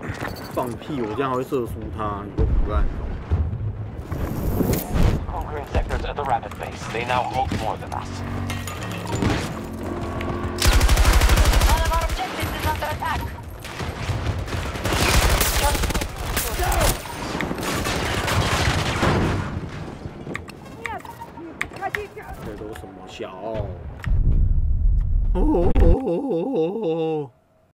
放屁！我这样还会射输他，有个胡乱。 Conquering sectors at the Rapid base. They now hold more than us. One of our objectives is under attack. 这都什么小？哦。